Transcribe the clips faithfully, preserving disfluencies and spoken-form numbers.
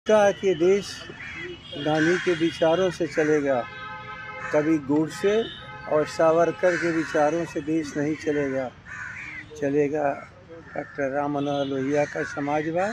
मान्यता है कि ये देश गांधी के विचारों से चलेगा, कभी गोडसे और सावरकर के विचारों से देश नहीं चलेगा। चलेगा डॉक्टर राम मनोहर लोहिया का समाजवाद।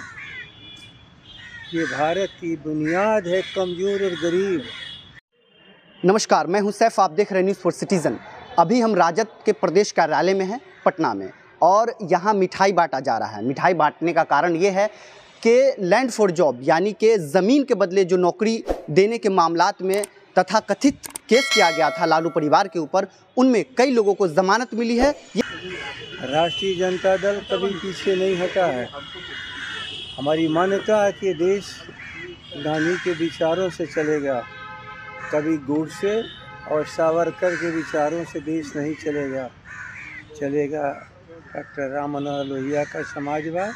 ये भारत की बुनियाद है, कमज़ोर और गरीब। नमस्कार, मैं हूं सैफ, आप देख रहे हैं न्यूज़ फॉर सिटीज़न। अभी हम राजद के प्रदेश कार्यालय में हैं पटना में, और यहाँ मिठाई बांटा जा रहा है। मिठाई बांटने का कारण ये है कि लैंड फॉर जॉब यानी कि ज़मीन के बदले जो नौकरी देने के मामलात में तथा कथित केस किया गया था लालू परिवार के ऊपर, उनमें कई लोगों को जमानत मिली है। राष्ट्रीय जनता दल कभी पीछे नहीं हटा है। हमारी मान्यता है कि ये देश गांधी के विचारों से चलेगा, कभी गोडसे और सावरकर के विचारों से देश नहीं चलेगा। चलेगा डॉक्टर राम मनोहर लोहिया का समाजवाद।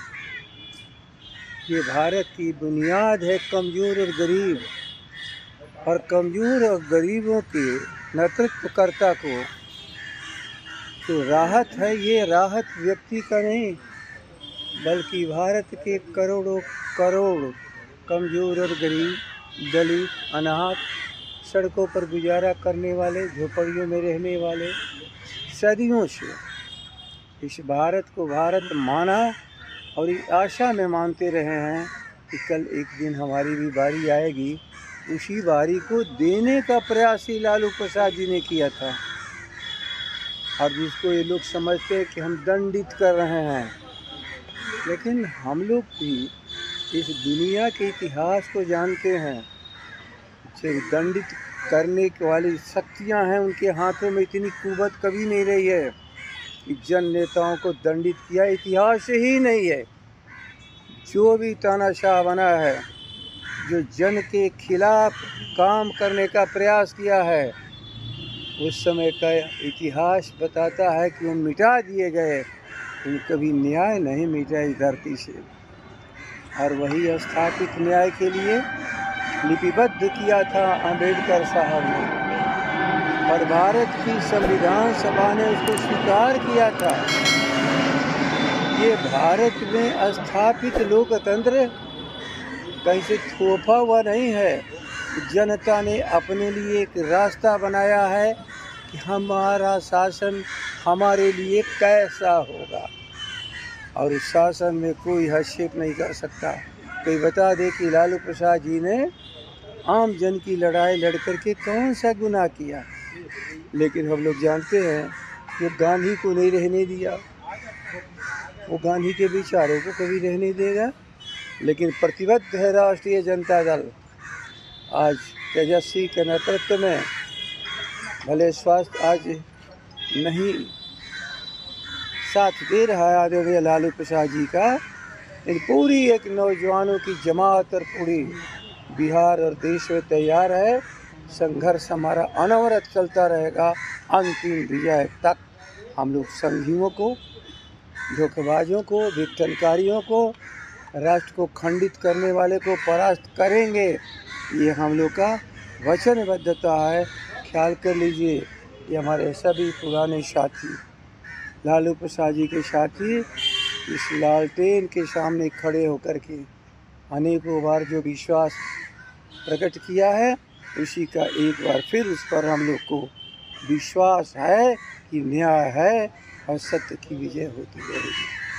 ये भारत की बुनियाद है, कमज़ोर और गरीब। और कमज़ोर और गरीबों के नेतृत्वकर्ता को जो राहत है, ये राहत व्यक्ति का नहीं, बल्कि भारत के करोड़ों करोड़ कमज़ोर और गरीब, दलित, अनाथ, सड़कों पर गुजारा करने वाले, झोपड़ियों में रहने वाले, सदियों से इस भारत को भारत माना और इस आशा में मानते रहे हैं कि कल एक दिन हमारी भी बारी आएगी। उसी बारी को देने का प्रयास ही लालू प्रसाद जी ने किया था, और जिसको ये लोग समझते हैं कि हम दंडित कर रहे हैं। लेकिन हम लोग भी इस दुनिया के इतिहास को जानते हैं। जो दंडित करने वाली शक्तियां हैं, उनके हाथों में इतनी कुवत कभी नहीं रही है कि जन नेताओं को दंडित किया, इतिहास से ही नहीं है। जो भी तानाशाह बना है, जो जन के खिलाफ काम करने का प्रयास किया है, उस समय का इतिहास बताता है कि वो मिटा दिए गए। उन कभी न्याय नहीं मिटा इस धरती से। और वही स्थापित न्याय के लिए लिपिबद्ध किया था अम्बेडकर साहब ने, और भारत की संविधान सभा ने उसको स्वीकार किया था। ये भारत में स्थापित लोकतंत्र कहीं से थोपा हुआ नहीं है। जनता ने अपने लिए एक रास्ता बनाया है कि हमारा शासन हमारे लिए कैसा होगा, और उस शासन में कोई हस्तक्षेप नहीं कर सकता। कोई बता दे कि लालू प्रसाद जी ने आम जन की लड़ाई लड़ कर के कौन सा गुनाह किया। लेकिन हम लोग जानते हैं कि गांधी को नहीं रहने दिया, वो गांधी के विचारों को कभी रहने देगा। लेकिन प्रतिबद्ध है राष्ट्रीय जनता दल। आज तेजस्वी के नेतृत्व में, भले स्वास्थ्य आज नहीं साथ दे रहा है आदरणीय लालू प्रसाद जी का, इन पूरी एक नौजवानों की जमात और पूरी बिहार और देश में तैयार है। संघर्ष हमारा अनवरत चलता रहेगा अंतिम विजय तक। हम लोग संघियों को, धोखेबाजों को, विघटनकारियों को, राष्ट्र को खंडित करने वाले को परास्त करेंगे। ये हम लोग का वचनबद्धता है। ख्याल कर लीजिए, ये हमारे सभी पुराने साथी, लालू प्रसाद जी के साथी, इस लालटेन के सामने खड़े होकर के अनेकों बार जो विश्वास प्रकट किया है, उसी का एक बार फिर उस पर हम लोग को विश्वास है कि न्याय है और सत्य की विजय होती रहेगी।